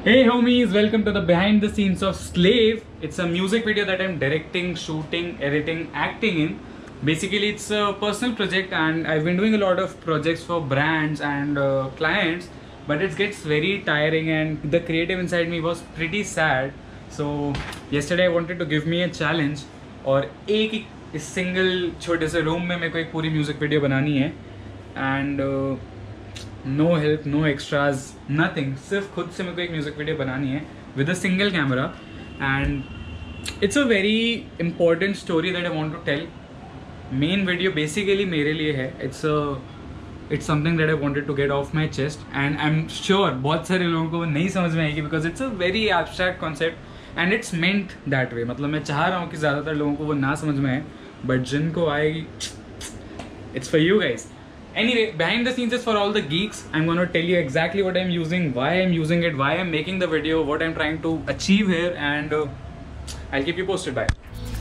Hey homies, welcome to the behind the scenes of Slave. It's a music video that I'm directing, shooting, editing, acting in. Basically it's a personal project and I've been doing a lot of projects for brands and clients, but it gets very tiring and the creative inside me was pretty sad. So yesterday I wanted to give me a challenge और एक इस single छोटे से room में मेरे को एक पूरी म्यूजिक वीडियो बनानी है and no help, no extras, nothing. सिर्फ खुद से मेरे को एक म्यूजिक वीडियो बनानी है with a single camera and it's a very important story that I want to tell. Main video basically मेरे लिए है. It's something that I wanted to get off my chest and I am sure बहुत सारे लोगों को वो नहीं समझ में आएगी because it's a very abstract concept and it's meant that way. मतलब मैं चाह रहा हूँ कि ज़्यादातर लोगों को वो ना समझ में आए, बट जिनको आएगी it's for you guys. Anyway, behind the scenes is for all the geeks. I'm going to tell you exactly what I'm using, why I'm using it, why I'm making the video, what I'm trying to achieve here, and I'll keep you posted. Bye.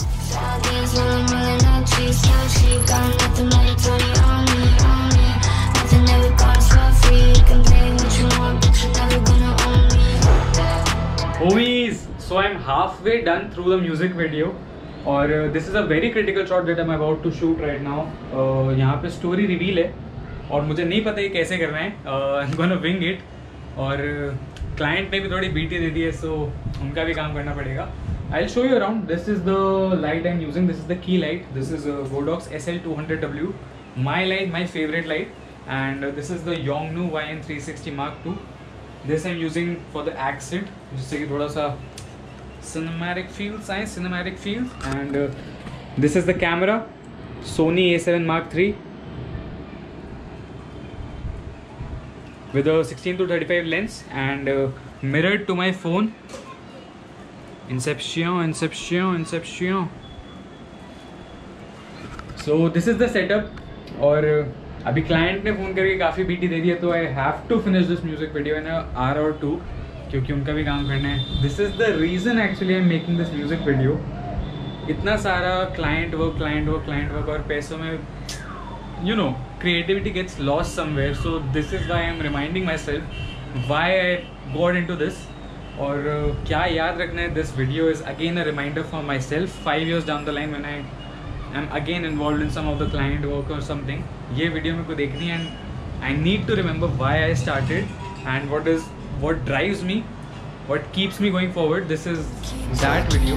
Homies, so I'm halfway done through the music video. और this is a very critical shot that I am about to shoot right now. यहाँ पे story reveal है और मुझे नहीं पता ये कैसे करना है. I am gonna wing it. और क्लाइंट ने भी थोड़ी बीटी दे दी है, सो उनका भी काम करना पड़ेगा. I will show you around. This is the light I am using. This is the key light. This is Godox SL200W, my light, my favourite light. And this is the Yongnuo YN360 Mark II. This I am using for the accent, जिससे कि थोड़ा सा cinematic feels. And this is the camera, Sony A7 Mark III with a 16-35 lens and mirrored to my phone. Inception. So this is the setup. और अभी client ने phone करके काफ़ी BT दे दी है, तो I have to finish this music video in hour और 2 क्योंकि उनका भी काम करना है. This is the reason actually I am making this music video. इतना सारा क्लाइंट वर्क और पैसों में you know creativity gets lost somewhere. So this is why I am reminding myself why I got into this. और क्या याद रखना है, this video is again a reminder for myself 5 years down the line when I am again involve in some of the client work और something. ये video मेरे को देखनी है and I need to remember why I started and what drives me, what keeps me going forward. This is that video.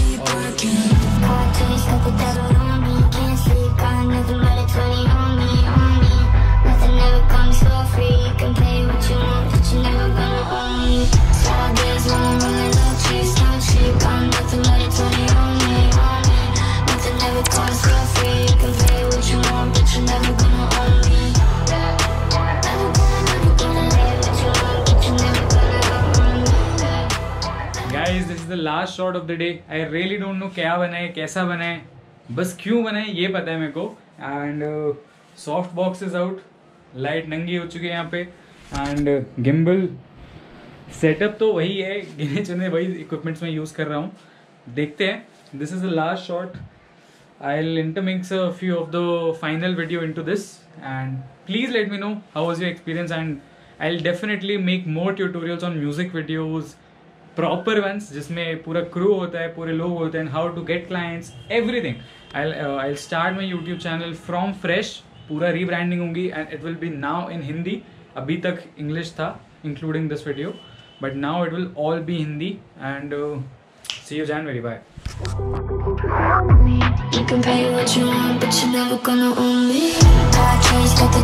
Guys, this is the last shot of the day. I really don't know क्या बनाए, कैसा बनाए, बस क्यों बनाए ये पता है मेरे को. And soft box is out, light नंगी हो चुकी है यहाँ पे एंड गिम्बल सेटअप तो वही है, गिने चुने वही इक्विपमेंट्स में यूज़ कर रहा हूँ. देखते हैं. This is the last shot. I'll intermix a few of the final video into this and please let me know how was your experience, and I'll definitely make more tutorials on music videos, proper ones जिसमें पूरा crew होता है, पूरे लोग होते हैं, how to get clients, everything. I'll start my YouTube channel from fresh. पूरा rebranding होंगी and it will be now in Hindi. अभी तक English था including this video, but now it will all be Hindi and see you January. Bye. You can pay what you want, but you're never gonna own me. I changed, got the